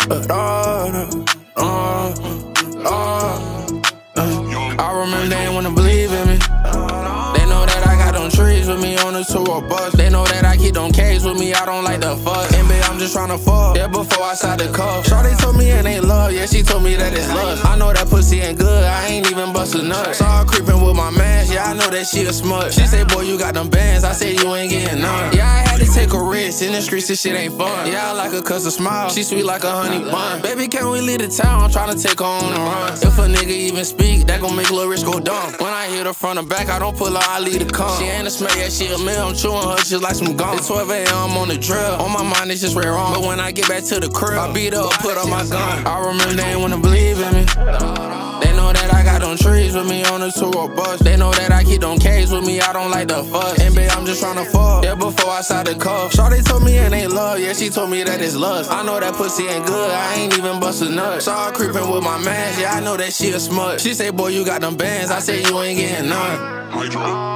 I remember they ain't wanna believe in me. They know that I got them trees with me on the tour bus. They know that I keep them K's with me, I don't like the fuck. And babe, I'm just tryna fuck. Yeah, before I start the cuff. Shawty told me it ain't love, yeah, she told me that it's lust. I know that pussy ain't good, I ain't even bust a nut. Saw her creeping with my mask, yeah, I know that she a smut. She say, boy, you got them bands, I say you ain't getting none. Yeah, I had to take a risk, in the streets this shit ain't fun. Yeah, I like her cause her smile, she sweet like a honey bun. Baby, can we leave the town, I'm tryna take her on the run. If a nigga even speak, that gon' make Lil Rich go dumb. When I hit her front or back, I don't pull her, I leave the cum. She ain't a smell, yeah, she a meal, I'm chewing her just like some gum. It's 12 a.m., I'm on the drill, on my mind it's just right wrong. But when I get back to the crib, I beat her up, put on my gun. I remember they ain't wanna believe in me. They know that I got them trees with me on the tour bus. They know that I keep them K's with me, I don't like the fuss. And babe, I'm just tryna fuck. Yeah, before I start the cuff. Shawty told me it ain't love, yeah, she told me that it's lust. I know that pussy ain't good, I ain't even bust a nut. Saw her creeping with my mask, yeah, I know that she a smut. She say, boy, you got them bands, I say you ain't getting none.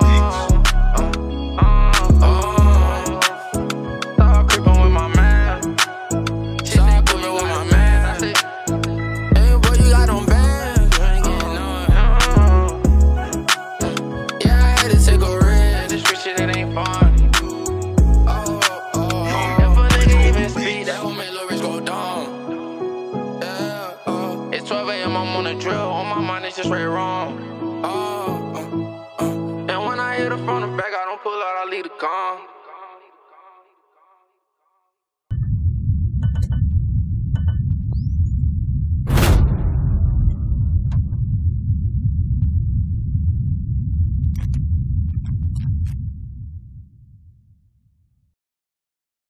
It's 12 a.m., I'm on the drill, on my mind it's just right wrong. And when I hit her from the back, I don't pull out, I leave the car.